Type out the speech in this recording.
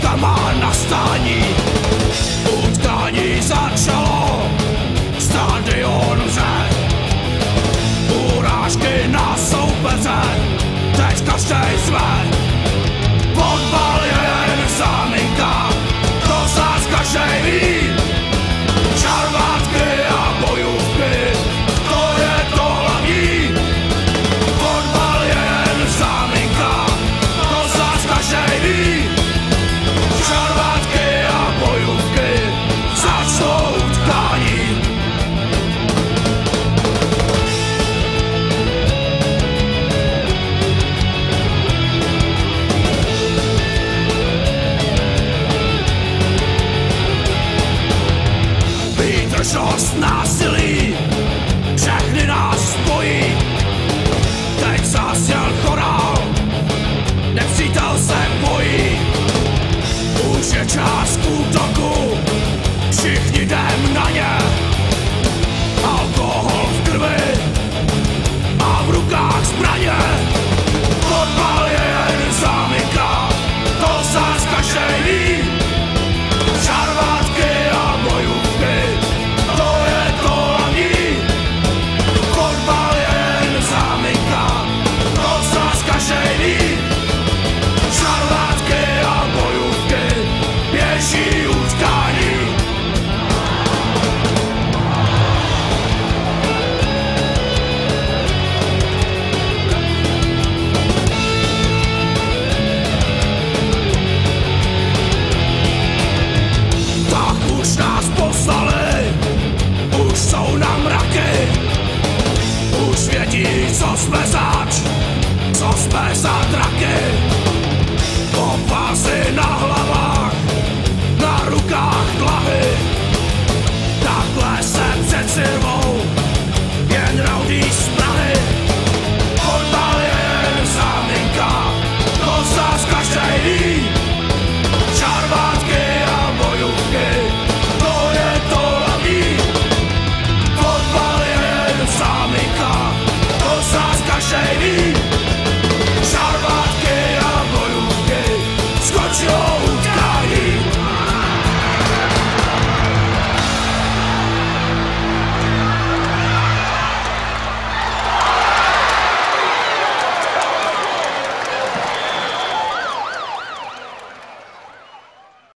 dneska má nastání. Utkání začalo, stadion vře. Urážky na soupeře, teď každej zve. Fotbal je jen záminka, to z nás každej ví. Šarvátky a bojůvky, to je to hlavní. Fotbal je jen záminka, to z nás každej ví. Šarvátky a bojůvky, začnou utkání. Výtržnost násilí, všechny nás spojí. Teď zasněl chorál, nepřítel se bojí. Už je čas